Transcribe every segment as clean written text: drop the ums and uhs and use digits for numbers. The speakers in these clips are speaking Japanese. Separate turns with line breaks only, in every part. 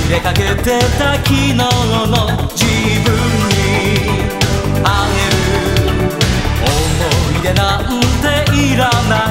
れかけてた昨日の自分に会える思い出なんていらない。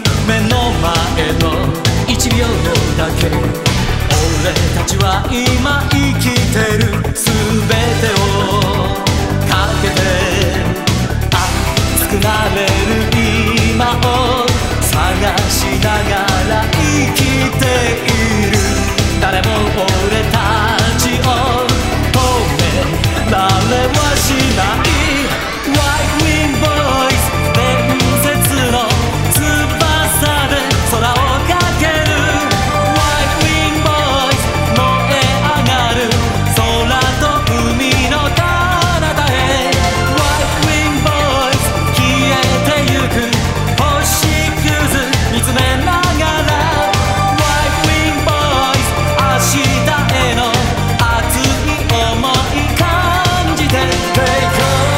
目の前の1秒だけ俺たちは今生きてる。全てをかけて熱くなれる今を探しながら生きている。誰も俺たちを止められはしない。 White Wing Boys 伝説の翼で空をかける。 White Wing Boys 燃え上がる空と海の彼方へ。 White Wing Boys 消えてゆく星屑見つめながら。 White Wing Boys 明日への熱い想い感じて Take on。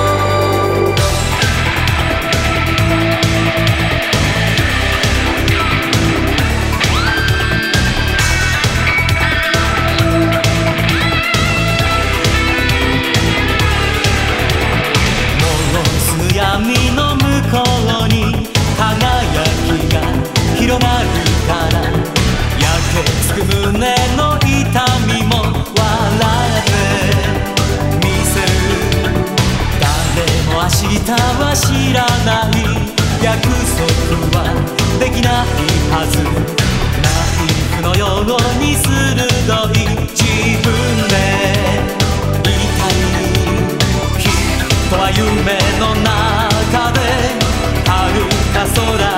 もうすぐ闇の向こうに輝きが広がるから焼けつく胸の痛みも笑ってみせる。誰も明日は知らない。約束はできないはず。ナイフのように鋭い自分でいたい。きっとは夢の中で遥か空